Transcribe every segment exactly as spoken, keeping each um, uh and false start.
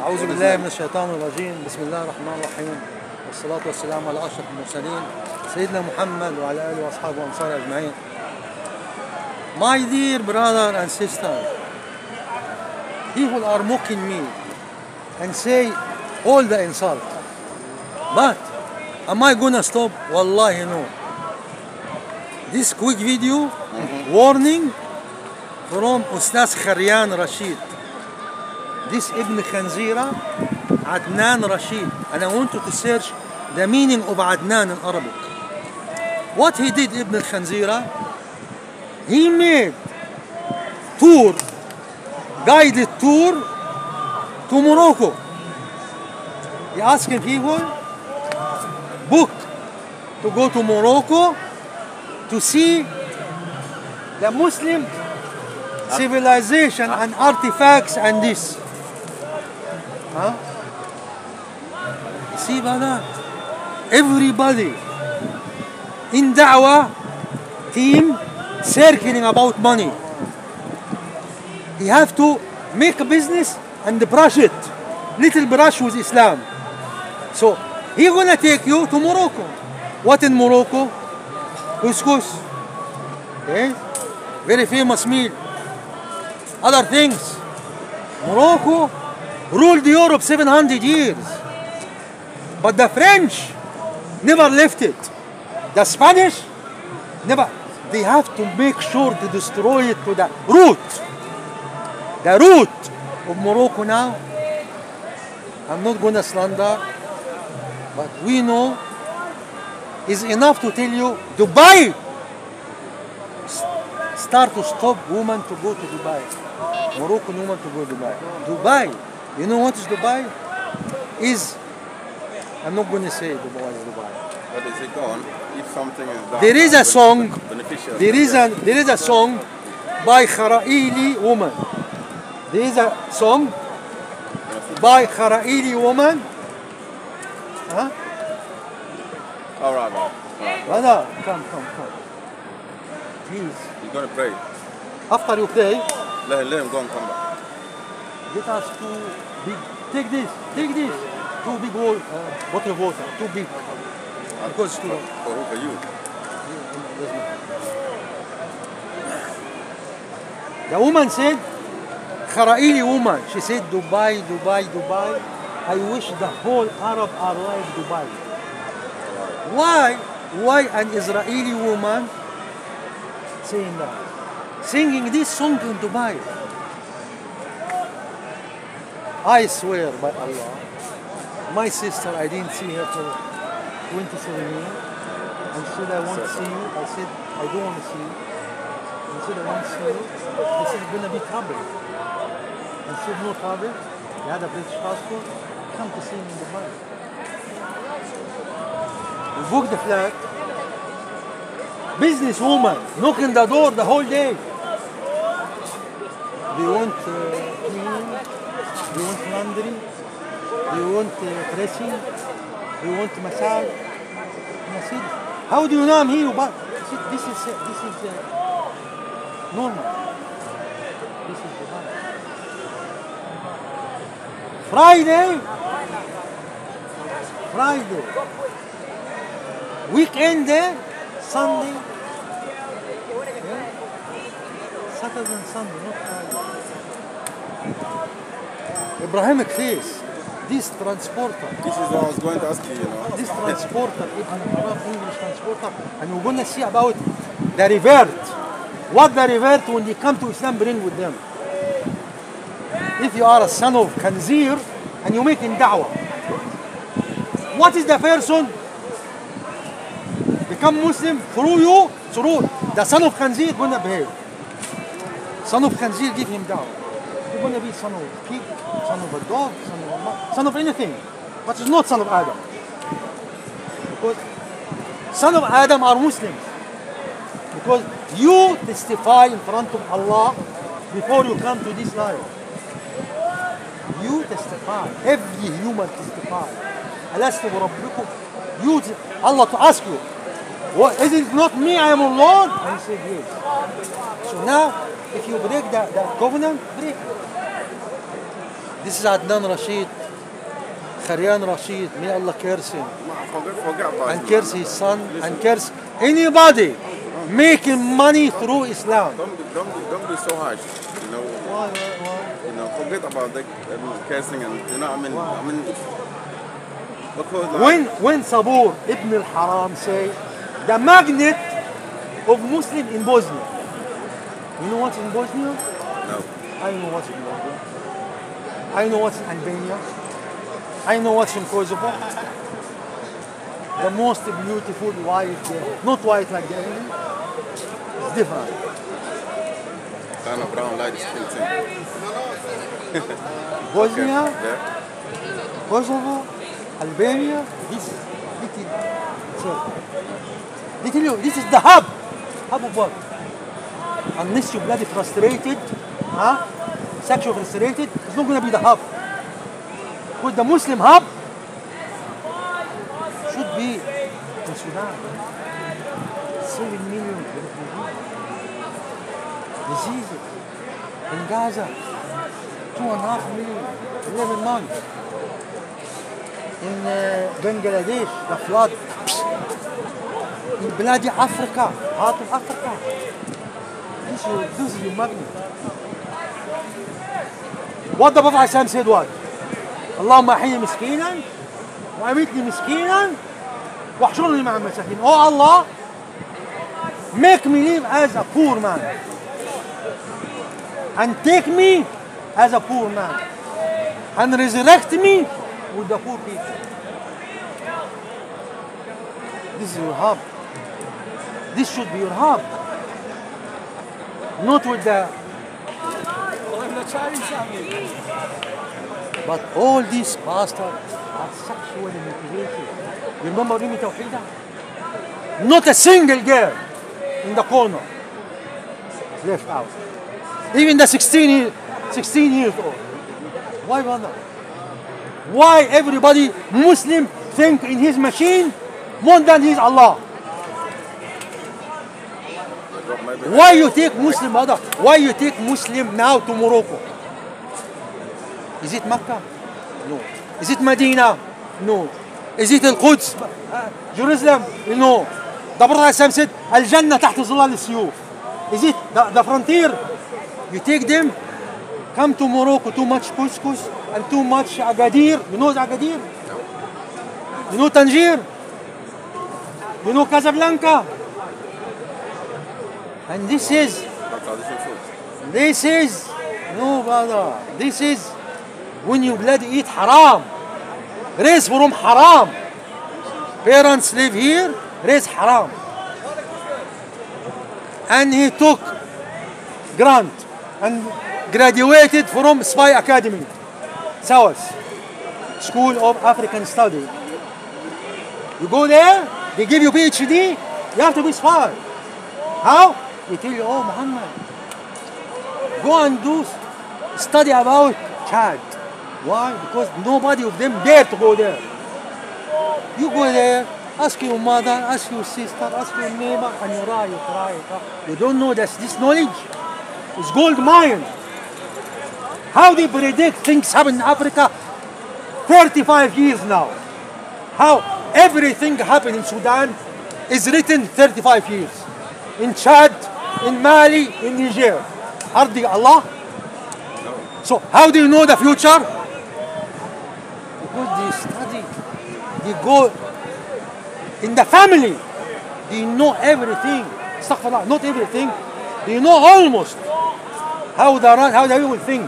أعوذ بالله من الشيطان الرجيم. بسم الله الرحمن الرحيم، والصلاة والسلام على أشرف المرسلين سيدنا محمد وعلى آله وأصحابه وأنصاره أجمعين. My dear brother and sister, people are mocking me and say all the insult, but am I gonna stop? Wallahi no. This quick video mm-hmm. warning from Ustaz Kharyan Rashid. This Ibn Khanzira, Adnan Rashid, and I want you to search the meaning of Adnan in Arabic. What he did, Ibn Khanzira, he made tour, guided tour to Morocco. He asking people book to go to Morocco to see the Muslim civilization and artifacts and this. Huh? See, brother, everybody in Da'wah team circling about money. He have to make a business and brush it, little brush with Islam. So he gonna take you to Morocco. What in Morocco? Couscous. Okay, very famous meal. Other things. Morocco ruled Europe seven hundred years. But the French never left it. The Spanish never. They have to make sure to destroy it to the root. The root of Morocco now. I'm not going to slander, but we know is enough to tell you Dubai start to stop women to go to Dubai. Moroccan women to go to Dubai. Dubai. You know what is Dubai? Is, I'm not going to say Dubai is Dubai. But is it gone? If something is done, there is a song, beneficial. there is a, there is a song by Kharaili woman. There is a song by Kharaili woman. Huh? All right, all right. Brother, come, come, come. Please. You're going to pray. After you pray, let, let him go and come back. Get us two big. Take this. Take this. Two big bowl, uh, bottle of water. Two big. Because it's too long. For who? For you? The woman said, Kharaili woman. She said, Dubai, Dubai, Dubai. I wish the whole Arab are like Dubai. Why? Why an Israeli woman saying that? Singing this song in Dubai. I swear by Allah, my sister, I didn't see her for twenty-seven years. And she said, I want to see you. I said, I don't want to see you. And she said, I want to see you. He said, it's going to be trouble. And she said, no trouble. He had a British passport. Come to see me in Dubai. We booked the flat. Businesswoman knocking the door the whole day. Do you want uh, cleaning? Do you want laundry? Do you want uh, dressing? Do you want massage? And I said, how do you know I'm here? But I said, this is uh, this is uh, normal. This is Dubai. Friday. Friday. Weekend there. Sunday. Yeah. Saturday and Sunday, not Friday. Ibrahimic face. This transporter. This is what I was going to ask you, you know. This transporter, English transporter, and we're going to see about the revert. What the revert when they come to Islam bring with them. If you are a son of Khanzir and you make in da'wah, what is the person become Muslim through you, through the son of Khanzir going to behave. Son of Khanzir give him da'wah. You're going to be son of a pig, son of a dog, son of a man, son of anything. But it's not son of Adam. Because son of Adam are Muslims. Because you testify in front of Allah before you come to this life. You testify. Every human testify. Alastu rabbukum. You, Allah to ask you, what, is it not me, I am Allah? And he said yes. So now, if you break that, that covenant, break it. This is Adnan Rashid, Kharian Rashid. May Allah curse him Forget, forget about and him, curse man. his son and curse anybody making money through Islam. Don't be, don't be, don't be so harsh. You know, Why, why, why? you know, forget about the I mean, cursing and you know. I mean, I mean, because like, When when Sabur Ibn al-Haram say the magnet of Muslim in Bosnia. You know what's in Bosnia? no, I know what's in Bosnia. I know what's in Albania. I know what's in Kosovo. The most beautiful white there. Not white like the enemy. It's different. kind of brown light skin thing. Bosnia, Yeah. Kosovo, Albania, this little circle. They tell you this is the hub. Hub of what? Unless you're bloody frustrated, huh? Sexually frustrated, it's not gonna be the hub. Because the Muslim hub should be in Sudan. Seven million refugees. Diseases. In Gaza, two and a half million, eleven months. In uh, Bangladesh, the flood. In بلاد Africa, heart of Africa. This is, this is your magnet. What the Prophet ﷺ said what? اللهم أحيني مسكينا وأميتني مسكينا واحشرني مع المساكين. Oh Allah, make me live as a poor man and take me as a poor man and resurrect me with the poor people. This is your hub. This should be your hub. Not with the... But all these bastards are sexually motivated. You remember Rimi Tawhida? Not a single girl in the corner left out. Even the sixteen, year, sixteen years old. Why bother? Why everybody Muslim think in his machine more than his Allah? Why you take Muslim brother? Why you take Muslim now to Morocco? Is it Mecca? No. Is it Medina? No. Is it Al-Quds? Uh, Jerusalem? No. The Prophet said, Al-Jannah تحت ظلال السيوف. Is it the, the frontier? You take them, come to Morocco, too much couscous and too much Agadir. You know Agadir? You know Tangier? You know Casablanca? And this is, traditional food. this is, no brother, this is when you bloody eat haram. Raise from haram. Parents live here, raise haram. And he took grant and graduated from Spy Academy, SAWAS, School of African Study. You go there, they give you PhD, you have to be spy. How? They tell you, oh Muhammad, go and do study about Chad. Why? Because nobody of them dare to go there. You go there, ask your mother, ask your sister, ask your neighbor, and you try, you try, you try. You don't know that this knowledge is gold mine. How they predict things happen in Africa thirty-five years now. How everything happened in Sudan is written thirty-five years. In Chad, in Mali, in Niger. Hardly Allah. So how do you know the future? Because they study. They go in the family. They know everything. Astaghfirullah, not everything. They know almost how the how the people think.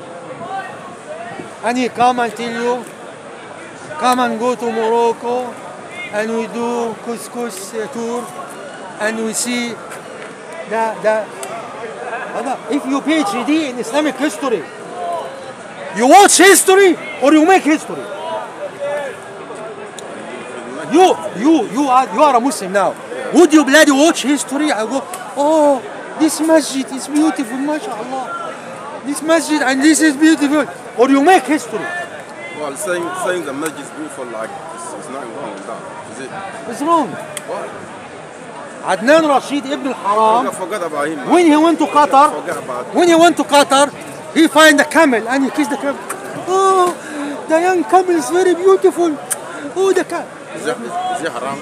And he come and tell you, come and go to Morocco, and we do couscous uh, tour, and we see the the. If you PhD in Islamic history, you watch history or you make history. You you you are you are a Muslim now. Would you bloody watch history? I go, oh, this masjid is beautiful, mashallah. This masjid and this is beautiful. Or you make history. Well, saying saying the masjid is beautiful, like it's, it's nothing wrong with that, is it? It's wrong. What? Adnan Rashid Ibn al-Haram, Forget, forget about him. Man. when he went to Qatar, Forget about it. when he went to Qatar, he find a camel and he kissed the camel. Oh, the young camel is very beautiful. Oh, the camel. Is it, is it haram?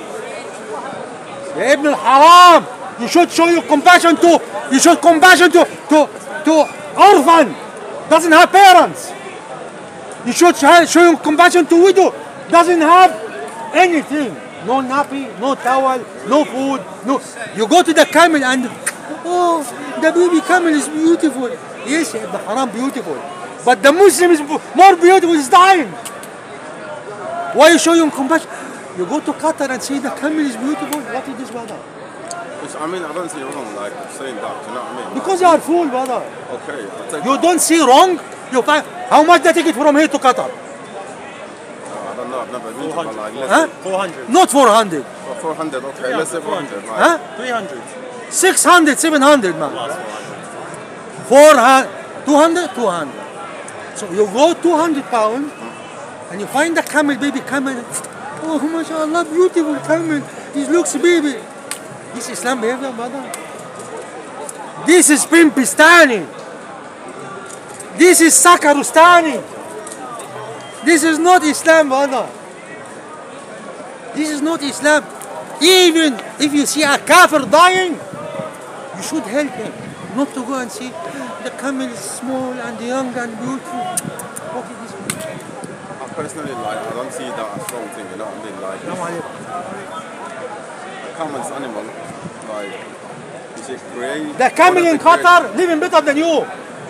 يا ابن الحرام. You should show your compassion to. You should compassion to to to orphan. Doesn't have parents. You should show your compassion to widow. Doesn't have anything. No nappy, no towel, no food, no. You go to the camel and oh, the baby camel is beautiful. Yes, the haram beautiful, but the Muslim is more beautiful. Is dying. Why you show your compassion? You go to Qatar and say the camel is beautiful. What is this, brother? Which, I mean, I don't see wrong like saying that. You know what I mean? Because you are fool, brother. Okay, I'll take You that. don't see wrong. You find how much the ticket from here to Qatar? Uh, I don't know. I've never been to but like let's Huh? say four hundred. Not four hundred. oh, four hundred. Okay, Yeah, let's say four hundred. Right? Huh? three hundred. six hundred, seven hundred, man. Plus four hundred. four hundred, two hundred, two hundred. So you go two hundred pounds and you find the camel, baby camel. Oh, mashallah, beautiful camel. He looks baby. This is Islam behavior, brother. This is Pimpistani. This is Sakarustani. This is not Islam, brother. This is not Islam. Even if you see a kafir dying, you should help him. Not to go and see the camel is small and young and beautiful. What is this? I personally like. I don't see that as wrong thing. You know what I mean? Like, Assalamu alaikum. a camel's animal. Like, is it create? The camel in Qatar. Qatar living better than you.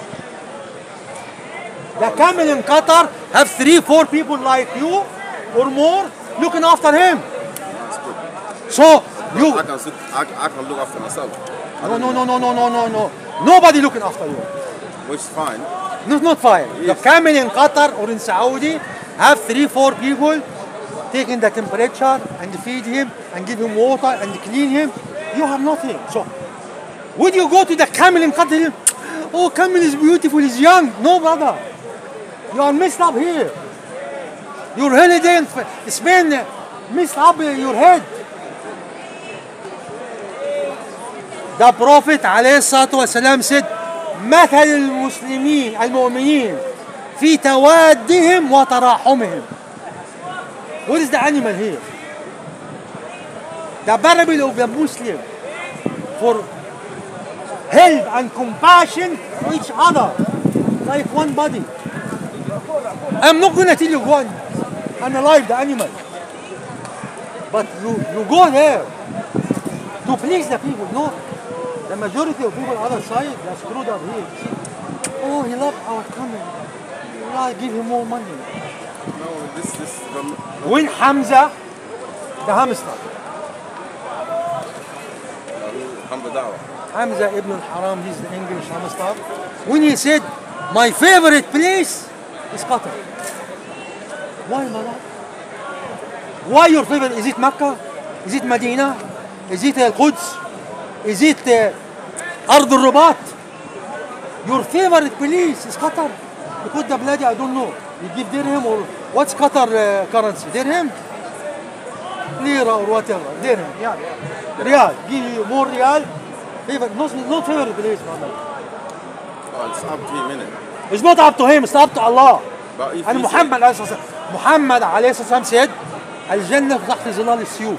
The camel in Qatar have three, four people like you or more looking after him. That's good. So you, I can sit, I, I can look after myself. I no, don't no, need- no, no, no, no, no, no. Nobody looking after you. Which is fine. No, not fine. The Yes. camel in Qatar or in Saudi have three, four people taking the temperature and feed him and give him water and clean him. You have nothing. So would you go to the camel in Qatar? Oh, camel is beautiful, he's young. No, brother. You are messed up here. Your holiday in Spain messed up your head. The Prophet عليه الصلاة والسلام said مثل المسلمين المؤمنين في توادهم وتراحمهم. What is the animal here? The parable of the Muslim for help and compassion to each other like one body. I'm not gonna tell you go and analyze the animal, but you, you go there to please the people. No, the majority of people other side they are screwed up here. See, oh, he loves our camel. Allah give him more money. No, this this. Um, When Hamza, the hamster, Hamza Dawa. Hamza ibn al-Haram, he's the English hamster. When he said, my favorite place is Qatar. Why, mother? Why your favorite? Is it Mecca? Is it Medina? Is it Al-Quds? Is it uh, Ard al-Rabat? Your favorite place is Qatar. Because the bloody, I don't know. You give dirham or what's Qatar uh, currency? Dirham? Lira or whatever. Dirham, yeah. Riyal. Give you more riyal. Favorite, not, not favorite place, mother. Oh, it's up to him, innit? It's not up to him, it's up to Allah. But if And he Muhammad عليه الصلاة والسلام Muhammad عليه الصلاة والسلام said الجنة تحت ظلال السيوف.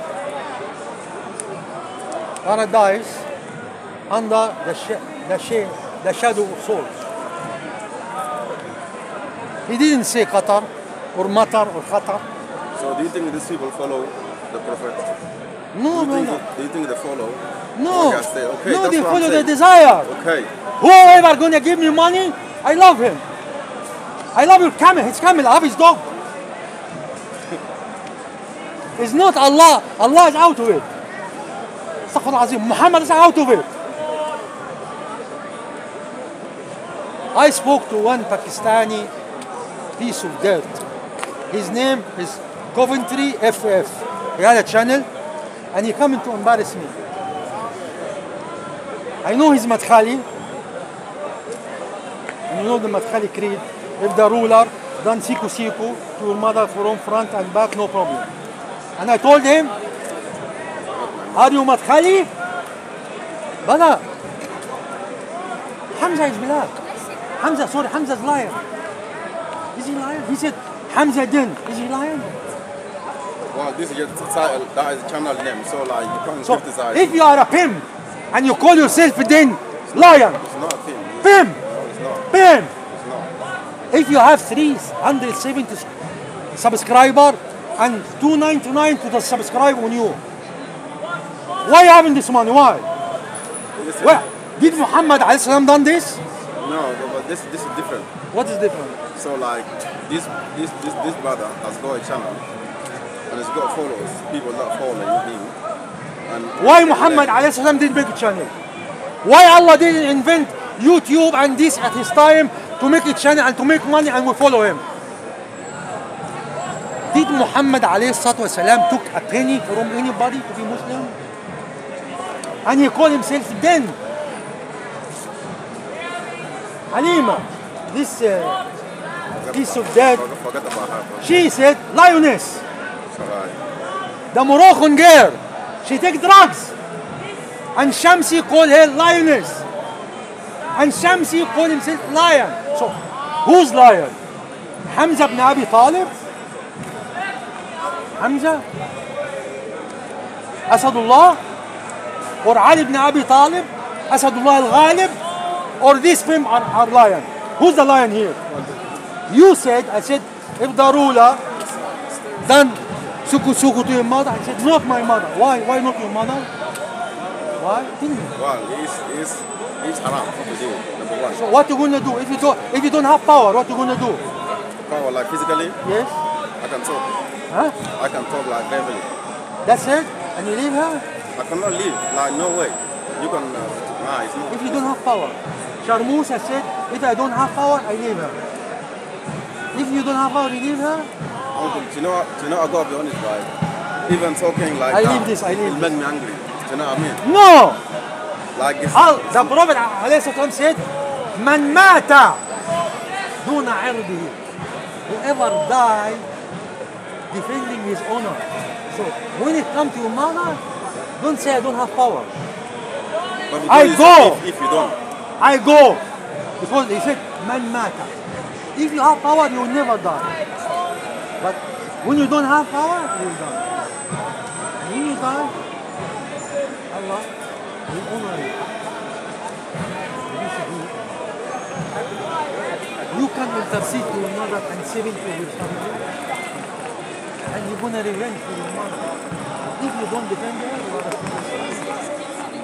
Paradise under the sh the sh the shadow of swords. He didn't say Qatar or Matar or Qatar. say- So do you think these people follow the Prophet? No, do, no, you think, no. do you think they follow? No, Like I say, okay, no, that's they what I'm follow their saying. desire. Okay. Whoever gonna give me money, I love him. I love your camel, his camel, I have his dog. It's not Allah. Allah is out of it. Astaghfirullah Azim. Muhammad is out of it. I spoke to one Pakistani piece of dirt. His name is Coventry F F. He had a channel and he coming to embarrass me. I know his Madkhali. And you know the Madkhali creed. If the ruler done siku siku to your mother from front and back, no problem. And I told him, are you Madkhali? Brother, Hamza is black. Hamza, sorry, Hamza is liar. Is he lying? He said, Hamza Din. Is he lying? Well, this is just title, that is channel name, so like you can't So, criticize. if you are a pimp and you call yourself Din, lion. It's not a thing. Pimp. No, it's not. Pimp. It's not. If you have three hundred seventy subscriber and two ninety-nine to the subscribe on you, why you having this money? Why? This is- Where? Did Muhammad alayhi salam done this? No, but- but this this is different. What is different? So like this this this this brother has got a channel and has got followers, people that follow him. And Why Muhammad alayhi salam didn't make a channel? Why Allah didn't invent YouTube and this at his time to make a channel and to make money and we follow him? Did Muhammad alayhi salam took a penny from anybody to be Muslim? And he called himself Din. Halima, this uh, piece of dead, Forget, forget about her. Bro. she said lioness. It's alright. The Moroccan girl, she take drugs. And Shamsi call her lioness. And Shamsi call himself lion. So, who's lion? Hamza ibn Abi Talib? Hamza? Asadullah? Or Ali ibn Abi Talib? Asadullah al-Ghalib? Or these film are, are lion? Who's the lion here? You said, I said, if the ruler done suku suku to your mother, I said, not my mother. Why? Why not your mother? Why? Tell me. Well, it's it's it's haram to do. Number one. So what you gonna do if you don't if you don't have power? What you gonna do? Power like physically, Yes? I can talk. Huh? I can talk like verbally. That's it? And you leave her? I cannot leave. Like no way. You can. Uh, nah, it's not. If you don't have power. Sharmusa said, if I don't have power, I leave her. If you don't have power, you leave her? Uncle, do you know what? Do you know? I gotta be honest, right? Even talking like I that, leave this, I leave it this. make me angry. Do you know what I mean? No! Like it's. Al, the Prophet ﷺ said, Man mata duna irdihi. Whoever died defending his honor. So when it comes to your mother, don't say I don't have power. But because I it's- go. If, if you don't, I go. Because they said, Man mata. If you have power, you will never die. But when you don't have power, you will die. When you die, Allah will honor you. This is it. You can intercede to your mother and seventy will come here. And you're gonna revenge for your mother. If you don't defend her, you are a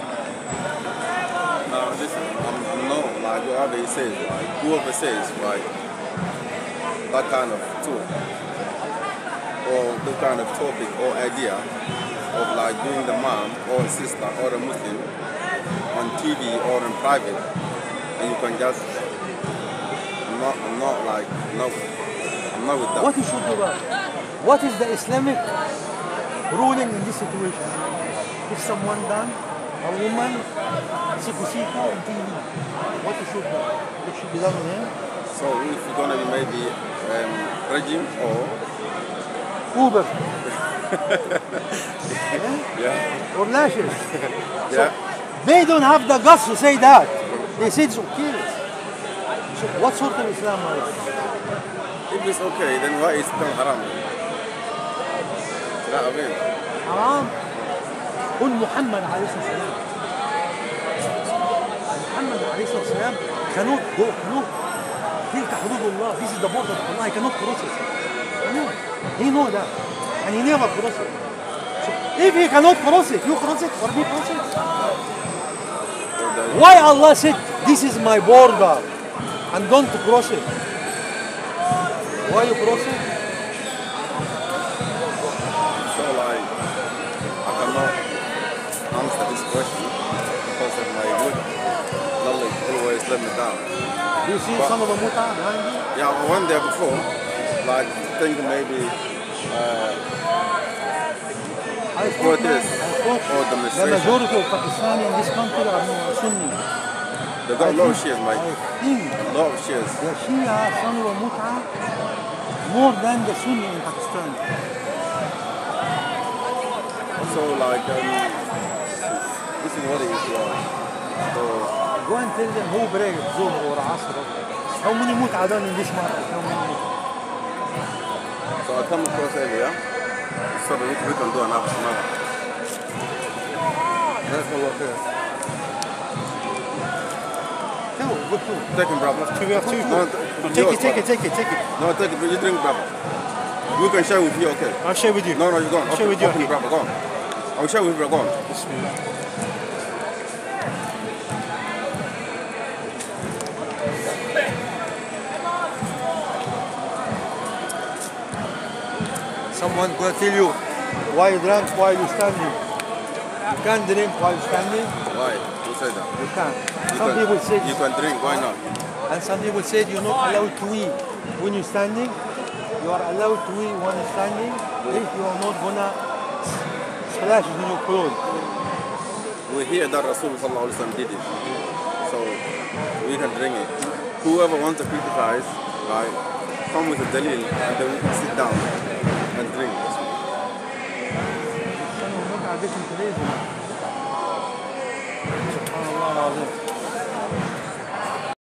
now listen, I'm, I'm not like whatever he says, like whoever says, like that kind of talk or that kind of topic or idea of like doing the mom or sister or a Muslim on T V or in private, and you can just. I'm not. I'm not like no. I'm not with that. What you should do about it? What is the Islamic ruling in this situation? If someone done, a woman, siku siku on T V, what you should do? It should be done on him? So if you're gonna be maybe um, regime or Uber. yeah, Or lashes. yeah. They don't have the guts to say that. They say it's okay. So what sort of Islam are you? If it's okay, then why is it still haram? You know what I mean? حرام. قل محمد عليه الصلاة والسلام. محمد عليه الصلاة والسلام cannot go, cannot. تلك حدود الله. This is the border of Allah. He cannot cross it. He know. He know that. And he never cross it. So if he cannot cross it, you cross it or we cross it. So the- Why Allah said, this is my border and don't cross it? Why you cross it? So like, I cannot answer this question because of my good knowledge always let me down. Do you see But- some of the muta behind you? Yeah, I went there before, like thinking maybe uh, I for thought, man, this I thought or the demonstration. majority of Pakistani in this country are no Sunni. They got a lot of shares, I mate. think A lot of shares. the Shia son of muta more than the Sunni in Pakistan. So like, um, this is what it is. Like. So Go and tell them who break Zuhr or Asr. How many muta done in this market? How many muta? come across area, so that we, we can do another. another. That's what we're here. No, good too. Take him, brother. Two, we have two. No, No, take it, take it, take it, take it. No, take it. You drink, brother. We can share with you, okay? I'll share with you. No, no, you go on. I'll share with you. Open it, brother. Go on. I'll share with you, brother. Go on. Someone gonna tell you why you drink while you standing. You can't drink while standing. Why? Who said that? You can't. You Some can, people say you can drink. Why not? and some people say you're not allowed to eat when you're standing. You are allowed to eat when you're standing if you are not gonna splash in your clothes. We hear that Rasul sallallahu alaihi wasallam did it, so we can drink it. Whoever wants to criticize, right, come with a dalil, and then we can sit down and drink. سبحان الله العظيم.